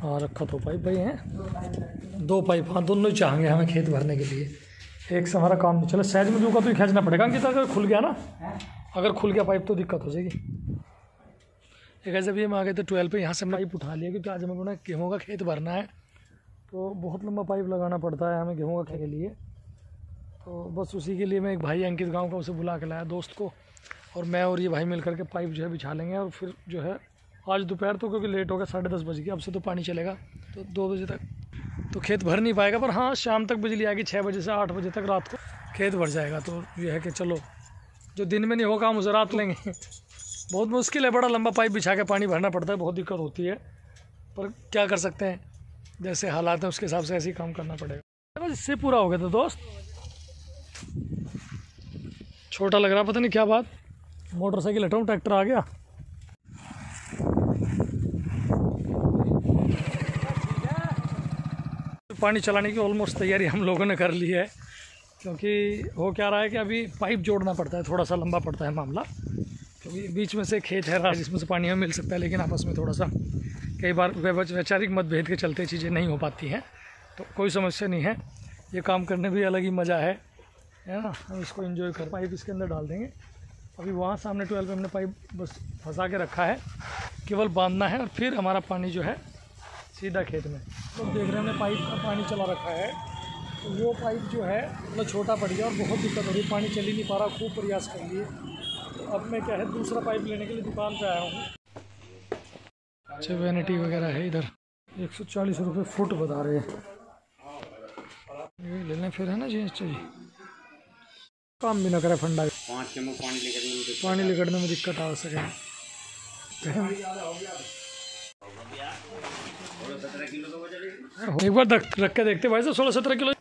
हाँ रखा तो पाइप भाई हैं 2 पाइप। हाँ दोनों ही चाहेंगे हमें खेत भरने के लिए, एक से हमारा काम नहीं चला। साइज में दूंगा तो ही खींचना पड़ेगा कि अगर खुल गया ना, अगर खुल गया पाइप तो दिक्कत हो जाएगी। एक ऐसे भी हम आ गए थे 12 पे, यहाँ से हमने पाइप उठा लिया क्योंकि आज हमें अपना गेहूँ का खेत भरना है, तो बहुत लंबा पाइप लगाना पड़ता है हमें गेहूँ का खेत के लिए। तो बस उसी के लिए मैं एक भाई अंकित गाँव का उसे बुला के लाया दोस्त को, और मैं और ये भाई मिल करके पाइप जो है बिछा लेंगे। और फिर जो है आज दोपहर तो क्योंकि लेट हो गया 10:30 बज गए, अब से तो पानी चलेगा तो 2 बजे तक तो खेत भर नहीं पाएगा, पर हाँ शाम तक बिजली आएगी 6 बजे से 8 बजे तक रात को खेत भर जाएगा। तो ये है कि चलो जो दिन में नहीं होगा हम उसे रात लेंगे। बहुत मुश्किल है, बड़ा लंबा पाइप बिछा के पानी भरना पड़ता है, बहुत दिक्कत होती है, पर क्या कर सकते हैं, जैसे हालात हैं उसके हिसाब से ऐसे ही काम करना पड़ेगा। बस इससे पूरा हो गया था दोस्त, छोटा लग रहा पता नहीं क्या बात, मोटरसाइकिल हटाऊँ ट्रैक्टर आ गया। पानी चलाने की ऑलमोस्ट तैयारी हम लोगों ने कर ली है, क्योंकि हो क्या रहा है कि अभी पाइप जोड़ना पड़ता है, थोड़ा सा लंबा पड़ता है मामला, क्योंकि बीच में से खेत है जिसमें से पानी हमें मिल सकता है, लेकिन आपस में थोड़ा सा कई बार वैचारिक मतभेद के चलते चीज़ें नहीं हो पाती हैं। तो कोई समस्या नहीं है, ये काम करने भी अलग ही मज़ा है ना, हम इसको एंजॉय कर। पाइप इसके अंदर डाल देंगे। अभी वहाँ सामने 12 पे हमने पाइप बस फंसा के रखा है, केवल बांधना है और फिर हमारा पानी जो है सीधा खेत में। तो देख रहे हैं हमने पाइप का पानी चला रखा है, तो वो पाइप जो है मतलब छोटा पड़ गया और बहुत दिक्कत हो रही है, पानी चल ही नहीं पा रहा, खूब प्रयास कर लिए। तो अब मैं क्या है दूसरा पाइप लेने के लिए दुकान पे आया हूँ। अच्छा वैनिटी वगैरह है इधर, 140 रुपये फुट बता रहे हैं, ये ले लें फिर है ना जी। चाहिए काम भी ना करे फंडा, पानी लिकड़ने में दिक्कत आ सके। एक बार रख के देखते भाई साहब, 16-17 किलो।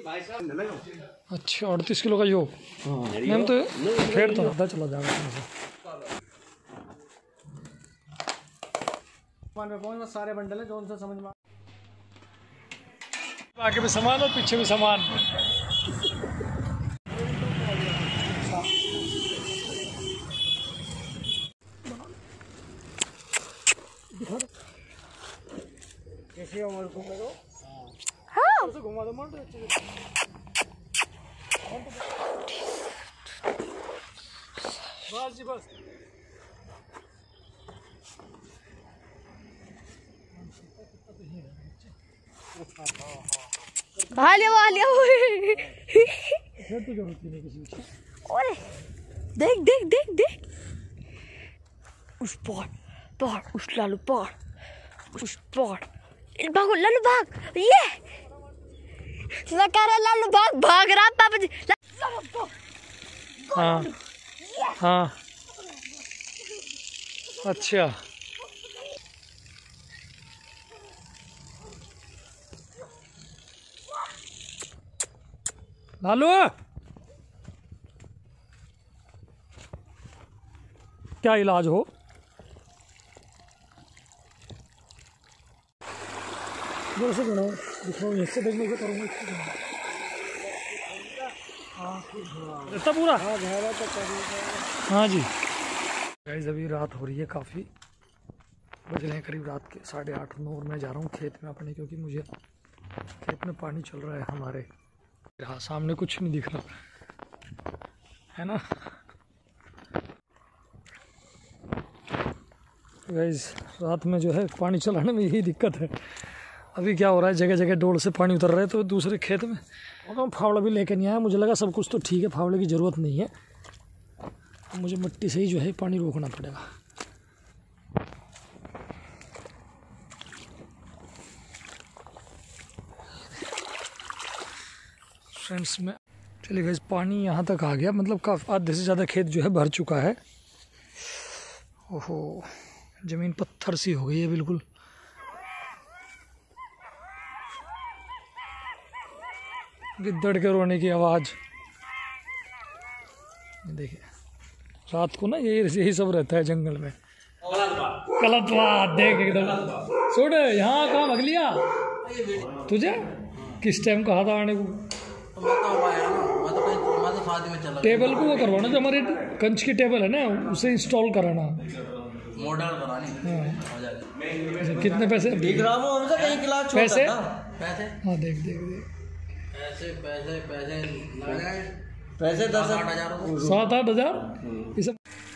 अच्छा 38 किलो का योग, मैम तो फिर तो पता चला जाएगा। सारे बंडल है जो समझ में आगे भी सामान और पीछे भी सामान। कैसे और घूमे दो, हाँ घुमा दो माउंट अच्छे से। बस जी बस, तो जरूरत नहीं किसी की। अरे देख देख देख देख उस पार उस लालू पार उस पार भागो लालू भाग, ये मैं कह रहा लालू भाग रहा पापा जी। हाँ हाँ अच्छा लालू क्या इलाज हो, जोर से बनाओ, दिखाओ इससे देखने से करूँगा। इतना पूरा हाँ जी। गाइस अभी रात हो रही है, काफ़ी बज रहे हैं करीब रात के 8:30-9 और मैं जा रहा हूँ खेत में अपने, क्योंकि मुझे खेत में पानी चल रहा है हमारे। हाँ सामने कुछ नहीं दिख रहा है ना। गाइस रात में जो है पानी चलाने में यही दिक्कत है। अभी क्या हो रहा है, जगह जगह डोल से पानी उतर रहा है, तो दूसरे खेत में तो फावड़ा भी लेकर नहीं आया। मुझे लगा सब कुछ तो ठीक है, फावड़े की ज़रूरत नहीं है, मुझे मिट्टी से ही जो है पानी रोकना पड़ेगा। फ्रेंड्स में चलिए गाइस पानी यहाँ तक आ गया, मतलब काफ़ी आधे से ज़्यादा खेत जो है भर चुका है। ओहो ज़मीन पत्थर सी हो गई है बिल्कुल। गिद्दड़ के रोने की आवाज़ देखिए, रात को ना यही सब रहता है जंगल में। गलत बात देख एकदम छोड़, यहाँ कहाँ भाग लिया तुझे, किस टाइम कहा था आने को। टेबल को वो करवाना, जो हमारे कंच की टेबल है ना उसे इंस्टॉल कराना। मॉडल करानी हाँ। हो जाएगा। अच्छा, कितने पैसे पैसे? पैसे हाँ देख देख देख पैसे पैसे पैसे लगाए पैसे 10,000 7-8 हज़ार ये सब।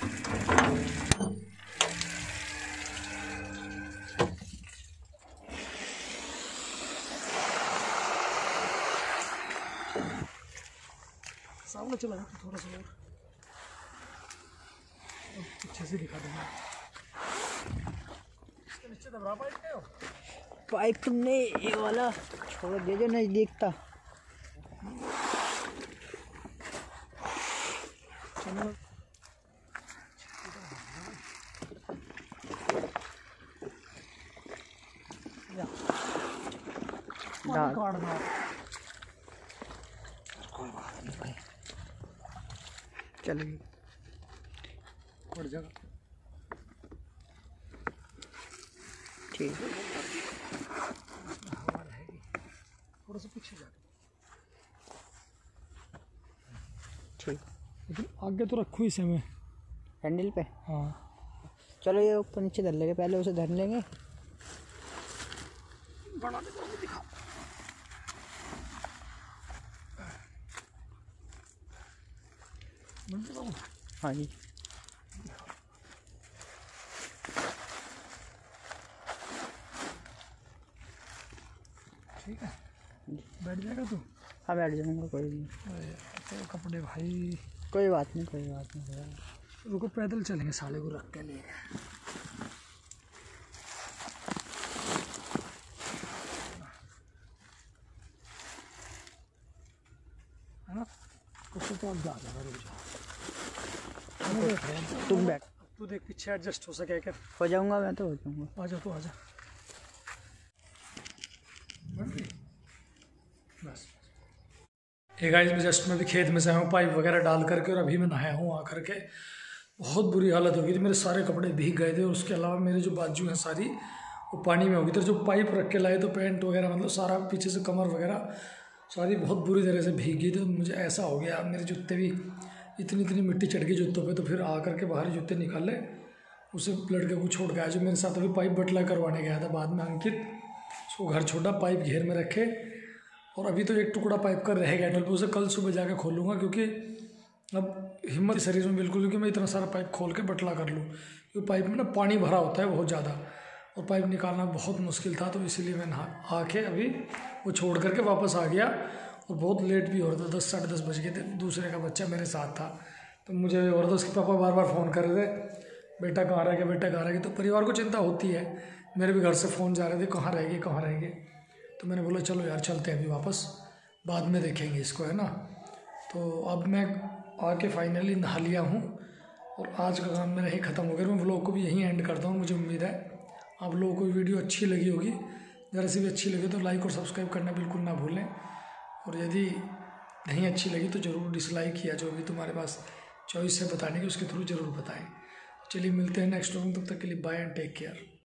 सामने चला जाता थोड़ा सा और पीछे से दिखा दूंगा। इसके नीचे दबरा पाइप हो पाइप तुमने ये वाला छोड़ दे जो नहीं दिखता। चलेगी पड़ जाएगा। ठीक हवा रहेगी थोड़ा सा पीछे जा। ठीक लेकिन आगे तो रखूँ इसे मैं हैंडल पे। हाँ चलो ये ऊपर नीचे धर लेंगे, पहले उसे धर लेंगे। बना दे तो दिखा। हाँ जी ठीक है बैठ जाएगा तू। हाँ बैठ जाऊँगा, कोई नहीं। तो कपड़े भाई कोई बात नहीं, कोई बात नहीं। रुको पैदल चलेंगे साले को रख के लिए। है ना कुछ तो आप जा जाएगा, रुक जा। तुम बैठ, तू देख पीछे एडजस्ट हो सके क्या? हो जाऊँगा मैं, तो हो जाऊँगा। आजा तू आजा बस। एक गाइस मैं जस्ट मैं भी खेत में से आया हूँ पाइप वगैरह डाल करके, और अभी मैं नहाया हूँ आकर के। बहुत बुरी हालत हो गई थी, मेरे सारे कपड़े भीग गए थे, और उसके अलावा मेरे जो बाजू हैं सारी वो पानी में हो गई थी। जो पाइप रख के लाए तो पैंट वगैरह मतलब सारा पीछे से कमर वगैरह सारी बहुत बुरी तरह से भीग गई। तो मुझे ऐसा हो गया, मेरे जूते भी इतनी इतनी मिट्टी चढ़ गई जूतों पे। तो फिर आ करके बाहर जूते निकाले, उसे लड़के को छोड़ के आया जो मेरे साथ अभी पाइप बटला करवाने गया था। बाद में अंकित उसको घर छोड़ा, पाइप घेर में रखे, और अभी तो एक टुकड़ा पाइप का रह गया पे, उसे कल सुबह जाके खोलूँगा। क्योंकि अब हिम्मत शरीर में बिल्कुल, क्योंकि मैं इतना सारा पाइप खोल के बटला कर लूँ, क्योंकि पाइप में ना पानी भरा होता है बहुत ज़्यादा, और पाइप निकालना बहुत मुश्किल था। तो इसीलिए मैं नहा आके अभी वो छोड़ करके वापस आ गया, और बहुत लेट भी हो रहा था, 10 साढ़े 10 बज गए थे। दूसरे का बच्चा मेरे साथ था, तो मुझे और उसके पापा बार बार फ़ोन कर रहे थे, बेटा कहाँ रह गया, बेटा कहाँ रह गया। तो परिवार को चिंता होती है, मेरे भी घर से फ़ोन जा रहे थे कहाँ रहेंगे कहाँ रहेंगे। तो मैंने बोला चलो यार चलते हैं अभी वापस, बाद में देखेंगे इसको, है ना। तो अब मैं आके फाइनली नहा लिया हूँ, और आज का काम मेरा ही ख़त्म हो गया। मैं व्लॉग को भी यहीं एंड करता हूँ। मुझे उम्मीद है आप लोगों को वीडियो अच्छी लगी होगी। ज़रा सी भी अच्छी लगी तो लाइक और सब्सक्राइब करना बिल्कुल ना भूलें, और यदि नहीं अच्छी लगी तो ज़रूर डिसलाइक, या जो भी तुम्हारे पास चॉइस है बताने की उसके थ्रू ज़रूर बताएं। चलिए मिलते हैं नेक्स्ट व्लॉग में, तब तक के लिए बाय एंड टेक केयर।